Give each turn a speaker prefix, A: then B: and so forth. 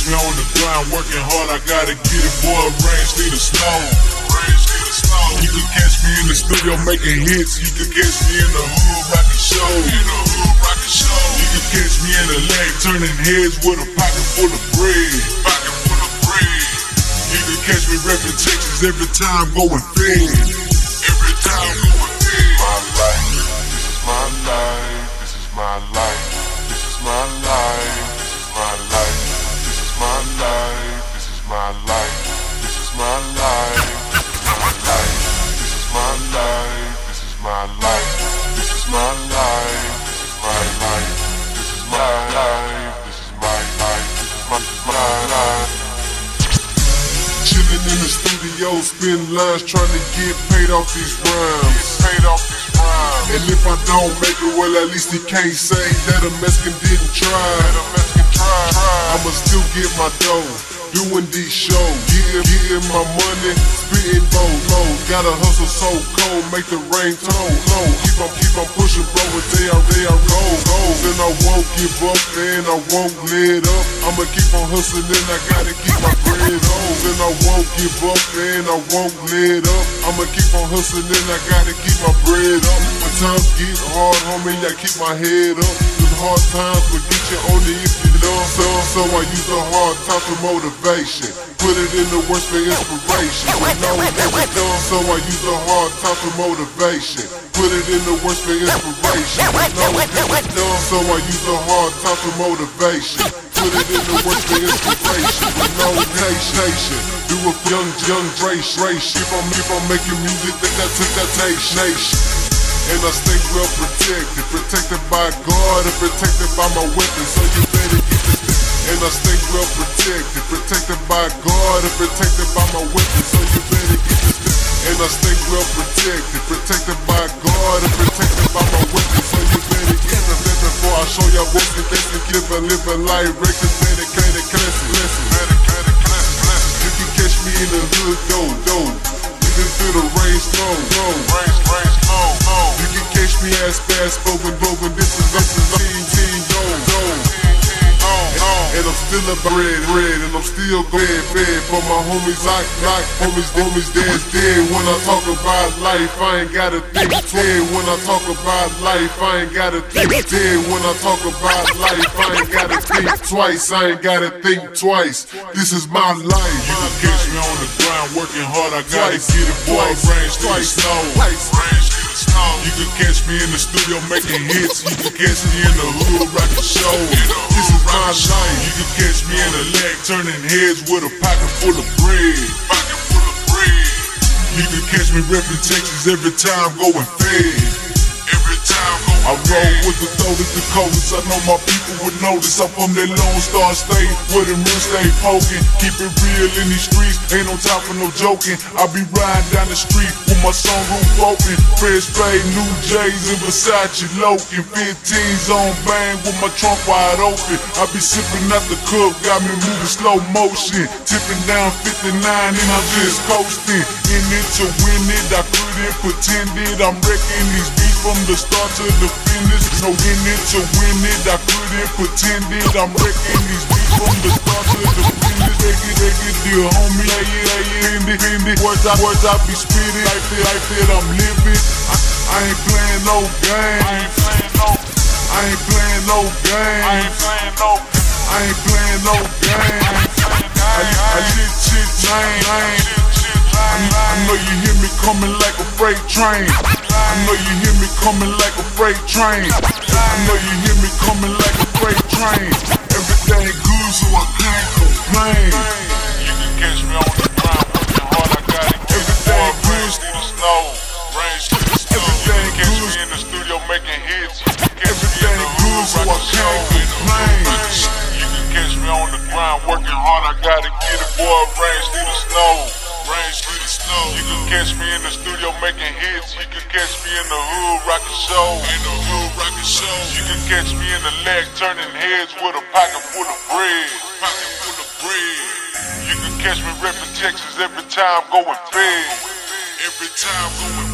A: catch me on the grind, working hard, I gotta get it, boy, rain, sleet, or snow. Rain, sleet, or snow. You can catch me in the studio making hits, you can catch me in the hood rockin' show. You can catch me in the leg turning heads with a pocket full of bread. You can catch me reppin' Texas every time going fed. Every time going fed.
B: My life, this is my life, this is my life, this is my life, this is my life, this is my life, this is my life, this is my life, this is my life, this is my life, this is my life, this is my life, this is my life.
A: Chillin' in the studio, spin lines, trying to get paid off these rhymes. And if I don't make it, well, at least he can't say that a Mexican didn't try. I'ma still get my dough, doing these shows, getting my money, spitting low. Gotta hustle so cold, make the rain toll low. Keep on pushing, bro, and they are gold. And I won't give up, and I won't let up. I'ma keep on hustling, and I gotta keep my bread on. And I won't give up, and I won't let up. I'ma keep on hustling, and I gotta keep my bread up. When times get hard, homie, I keep my head up. Cause hard times will get you only if you love. So I use the hard times for motivation. Put it in the works for inspiration. So I use the hard times for motivation. Put it in the works for inspiration. So I use the hard times for motivation. Put it in the works for inspiration. No nation. Do a young Dre. Keep on making music, that took that nation. And I stay well protected by God and protected by my weapons. So you better get this. And I stay well protected by God and protected by my weapons. So you better get this. And I stay well protected by God and protected by my weapons. So you better get this. Before I show y'all what's the best and living life, records dedicated classic. You can catch me in the hood, though. Even through the rain, slow. You can catch me as fast, spoken, this is and I'm still a bread, and I'm still fed. For my homies, homies dead. When I talk about life, I ain't gotta think dead. When I talk about life, I ain't gotta think dead. When I talk about life, I ain't gotta think twice. I ain't gotta think twice. This is my life. You can catch me on the ground, working hard. I gotta get it, boy. Rain, sleet, snow. You can catch me in the studio making hits. You can catch me in the hood rockin' show. This is my life. You can catch me in the leg turning heads with a pocket full of bread. You can catch me reppin' Texas every time going fed. I roll with the throatest, the coldest. I know my people would notice. I'm from that Lone Star State where the real stay poking. Keep it real in these streets, ain't no time for no joking. I be riding down the street with my sunroof open. Fresh fade, new J's and Versace Loken. 15s on bang with my trunk wide open. I be sipping out the cup, got me moving slow motion. Tipping down 59 and I'm just coasting. In it to win it, I couldn't pretend it. I'm wrecking these beats from the start to the finish. No in it to win it, I couldn't pretend it. I'm wrecking these beats from the start to the finish. Take it, dear homie, lay it. Words I be spitting, life that I'm living. I ain't playing no games. I ain't playing no games. I lit shit lame. I know you hear me coming like a freight train. I know you hear me coming like a freight train. I know you hear me coming like a freight train. Everything good, so I can't complain.
B: You can catch me on the ground, working hard. I gotta get everything good. Snow, rain, everything catch me in the studio making hits.
A: Everything good, so I can't complain.
B: You can catch me on the ground, working hard. I gotta get it, boy. Rain, sleet, or snow. You can catch me in the studio making hits. You can catch me in the hood rockin' show. You can catch me in the leg turning heads with a pocket full of bread. You can catch me reppin' Texas every time going fed.